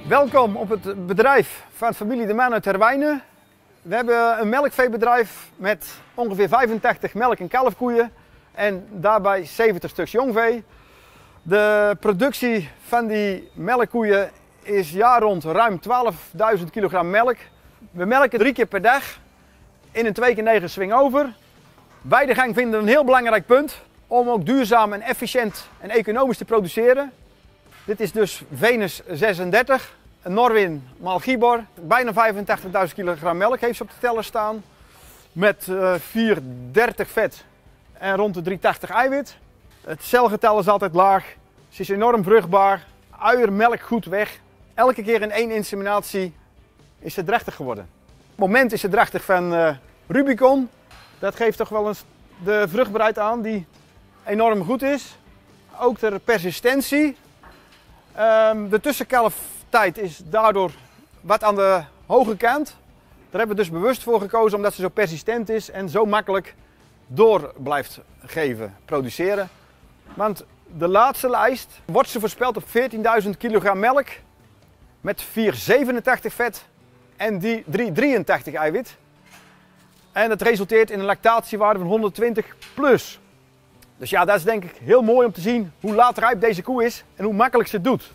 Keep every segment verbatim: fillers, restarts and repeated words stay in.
Welkom op het bedrijf van familie De Man uit Herwijnen. We hebben een melkveebedrijf met ongeveer vijfentachtig melk- en kalfkoeien en daarbij zeventig stuks jongvee. De productie van die melkkoeien is jaar rond ruim twaalfduizend kilogram melk. We melken drie keer per dag in een twee keer negen swing over. Weidegang vinden we een heel belangrijk punt om ook duurzaam en efficiënt en economisch te produceren. Dit is dus Venus zesendertig, een Norwin Malgibor. Bijna vijfentachtigduizend kilogram melk heeft ze op de teller staan. Met uh, vier dertig vet en rond de drie tachtig eiwit. Het celgetal is altijd laag. Ze is enorm vruchtbaar. Uier, melk goed weg. Elke keer in één inseminatie is ze drachtig geworden. Op het moment is ze drachtig van uh, Rubicon. Dat geeft toch wel eens de vruchtbaarheid aan die enorm goed is. Ook de persistentie. Um, de tussenkalftijd is daardoor wat aan de hoge kant. Daar hebben we dus bewust voor gekozen omdat ze zo persistent is en zo makkelijk door blijft geven, produceren. Want de laatste lijst wordt ze voorspeld op veertienduizend kilogram melk met vier zevenentachtig vet en drie drieëntachtig eiwit. En dat resulteert in een lactatiewaarde van honderdtwintig plus. Dus ja, dat is denk ik heel mooi om te zien hoe laatrijp deze koe is en hoe makkelijk ze het doet.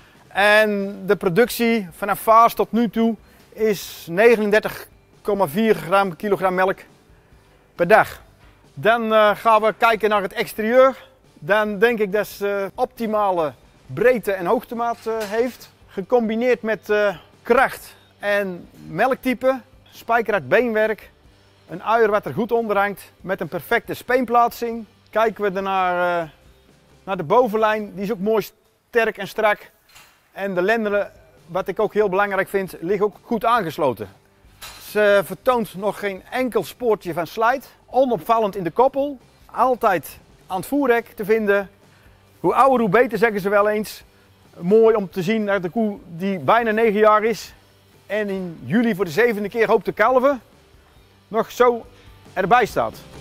En de productie vanaf vaas tot nu toe is negenendertig komma vier gram kilogram melk per dag. Dan uh, gaan we kijken naar het exterieur. Dan denk ik dat ze optimale breedte en hoogtemaat uh, heeft. Gecombineerd met uh, kracht en melktype, spijkerhard beenwerk, een uier wat er goed onder hangt met een perfecte speenplaatsing. Kijken we naar, uh, naar de bovenlijn, die is ook mooi sterk en strak. En de lendenen, wat ik ook heel belangrijk vind, liggen ook goed aangesloten. Ze vertoont nog geen enkel spoortje van slijt. Onopvallend in de koppel. Altijd aan het voerrek te vinden. Hoe ouder hoe beter, zeggen ze wel eens. Mooi om te zien naar de koe die bijna negen jaar is. En in juli voor de zevende keer hoopt te kalven. Nog zo erbij staat.